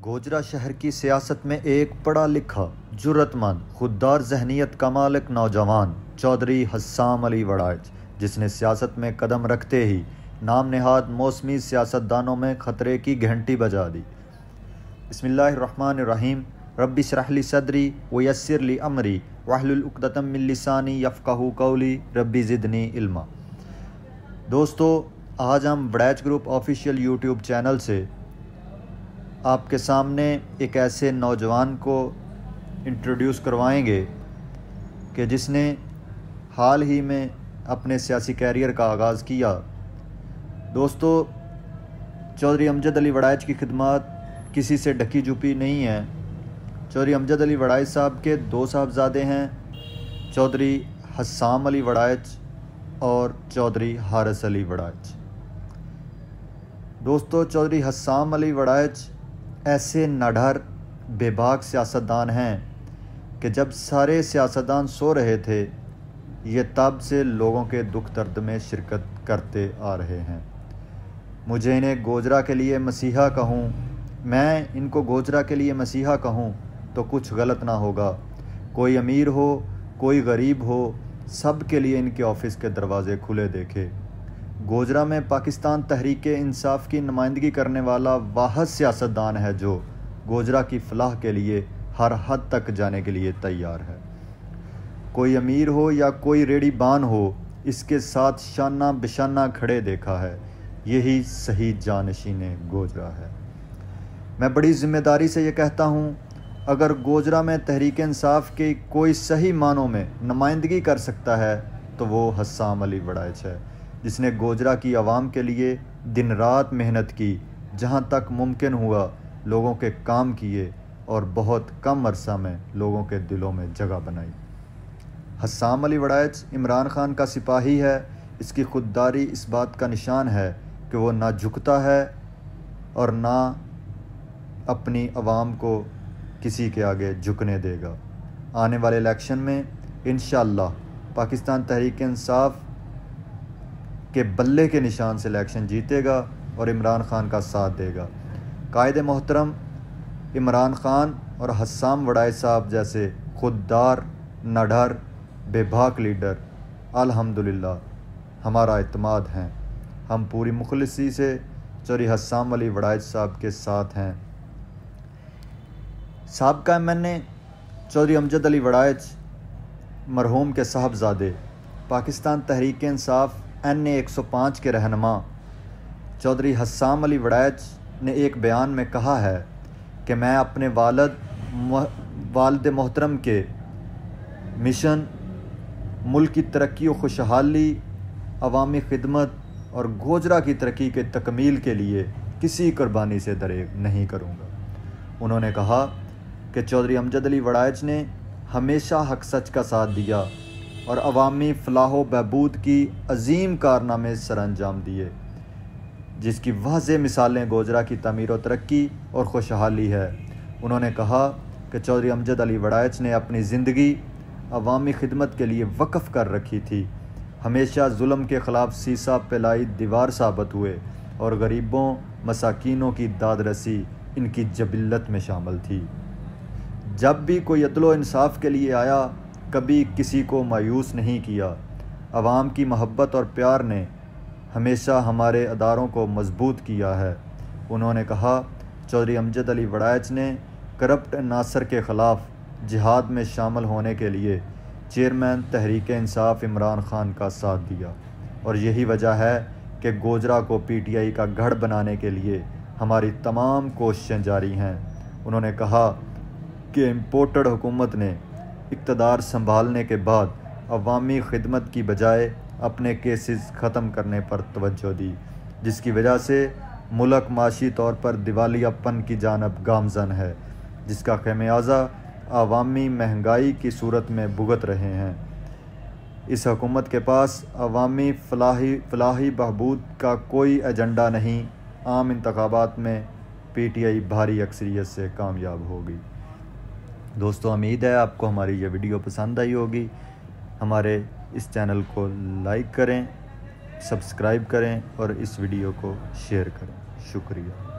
گوجرا شہر کی سیاست میں ایک پڑھا لکھا، جرأت مند، خوددار ذہنیت کا مالک نوجوان چودھری حسام علی وڑائچ، جس نے سیاست میں قدم رکھتے ہی نام نہاد موسمی سیاستدانوں میں خطرے کی گھنٹی بجا دی۔ بسم اللہ الرحمن الرحیم۔ رب اشرح لی صدری ویسر لی امری واحلل عقدۃ من لسانی یفقہوا قولی رب زدنی علما۔ دوستو، آج ہم Warraich group official YouTube channel سے آپ کے سامنے ایک ایسے نوجوان کو انٹروڈیوس کروائیں گے کہ جس نے حال ہی میں اپنے سیاسی کیریئر کا آغاز کیا۔ دوستو، چودھری امجد علی وڑائچ کی خدمات کسی سے ڈھکی چھپی نہیں ہیں۔ چودھری امجد علی وڑائچ صاحب کے دو صاحبزادے ہیں، چودھری حسام علی وڑائچ اور چودھری حارث علی وڑائچ۔ دوستو، چودھری حسام علی وڑائچ ایسے نڈر بے باک سیاستدان ہیں کہ جب سارے سیاستدان سو رہے تھے، یہ تب سے لوگوں کے دکھ درد میں شرکت کرتے آ رہے ہیں۔ مجھے انہیں گوجرا کے لیے مسیحا کہوں، میں ان کو گوجرا کے لیے مسیحا کہوں تو کچھ غلط نہ ہوگا۔ کوئی امیر ہو، کوئی غریب ہو، سب کے لیے ان کے آفس کے دروازے کھلے دیکھے۔ گوجرا میں پاکستان تحریک انصاف کی نمائندگی کرنے والا واحد سیاستدان ہے جو گوجرا کی فلاح کے لیے ہر حد تک جانے کے لیے تیار ہے۔ کوئی امیر ہو یا کوئی ریڑھی بان ہو، اس کے ساتھ شانہ بشانہ کھڑے دیکھا ہے۔ یہی صحیح جانشین گوجرا ہے۔ میں بڑی ذمہ داری سے یہ کہتا ہوں، اگر گوجرا میں تحریک انصاف کی کوئی صحیح معنوں میں نمائندگی کر سکتا ہے تو وہ حسام علی وڑائچ ہے، جس نے گوجرا کی عوام کے لیے دن رات محنت کی، جہاں تک ممکن ہوا لوگوں کے کام کیے اور بہت کم عرصہ میں لوگوں کے دلوں میں جگہ بنائی۔ حسام علی وڑائچ عمران خان کا سپاہی ہے۔ اس کی خودداری اس بات کا نشان ہے کہ وہ نہ جھکتا ہے اور نہ اپنی عوام کو کسی کے آگے جھکنے دے گا۔ آنے والے الیکشن میں انشاءاللہ پاکستان تحریک انصاف کے بلے کے نشان سے الیکشن جیتے گا اور عمران خان کا ساتھ دے گا۔ قائد محترم عمران خان اور حسام وڑائچ صاحب جیسے خوددار، نڈر، بے باک لیڈر الحمدللہ ہمارا اعتماد ہیں۔ ہم پوری مخلصی سے چودھری حسام علی وڑائچ صاحب کے ساتھ ہیں۔ سابقہ MNA چودھری امجد علی وڑائچ مرحوم کے صاحبزادے، پاکستان تحریک انصاف NA 105 کے رہنما چودھری حسام علی وڑائچ نے ایک بیان میں کہا ہے کہ میں اپنے والد محترم کے مشن ملک کی ترقی و خوشحالی، عوامی خدمت اور گوجرا کی ترقی کے تکمیل کے لیے کسی قربانی سے دریغ نہیں کروں گا۔ انہوں نے کہا کہ چودھری امجد علی وڑائچ نے ہمیشہ حق سچ کا ساتھ دیا اور عوامی فلاح و بہبود کی عظیم کارنامے سر انجام دیے، جس کی واضح مثالیں گوجرا کی تعمیر و ترقی اور خوشحالی ہے۔ انہوں نے کہا کہ چودھری امجد علی وڑائچ نے اپنی زندگی عوامی خدمت کے لیے وقف کر رکھی تھی، ہمیشہ ظلم کے خلاف سیسا پلائی دیوار ثابت ہوئے اور غریبوں مساکینوں کی داد رسی ان کی جبلت میں شامل تھی۔ جب بھی کوئی عدل و انصاف کے لیے آیا، کبھی کسی کو مایوس نہیں کیا۔ عوام کی محبت اور پیار نے ہمیشہ ہمارے اداروں کو مضبوط کیا ہے۔ انہوں نے کہا چودھری امجد علی وڑائچ نے کرپٹ عناصر کے خلاف جہاد میں شامل ہونے کے لیے چیئرمین تحریک انصاف عمران خان کا ساتھ دیا، اور یہی وجہ ہے کہ گوجرا کو PTI کا گڑھ بنانے کے لیے ہماری تمام کوششیں جاری ہیں۔ انہوں نے کہا کہ امپورٹڈ حکومت نے اقتدار سنبھالنے کے بعد عوامی خدمت کی بجائے اپنے کیسز ختم کرنے پر توجہ دی، جس کی وجہ سے ملک معاشی طور پر دیوالیہ پن کی جانب گامزن ہے، جس کا خمیازہ عوامی مہنگائی کی صورت میں بھگت رہے ہیں۔ اس حکومت کے پاس عوامی فلاحی بہبود کا کوئی ایجنڈا نہیں۔ عام انتخابات میں PTI بھاری اکثریت سے کامیاب ہوگی۔ دوستو، امید ہے آپ کو ہماری یہ ویڈیو پسند آئی ہوگی۔ ہمارے اس چینل کو لائک کریں، سبسکرائب کریں اور اس ویڈیو کو شیئر کریں۔ شکریہ۔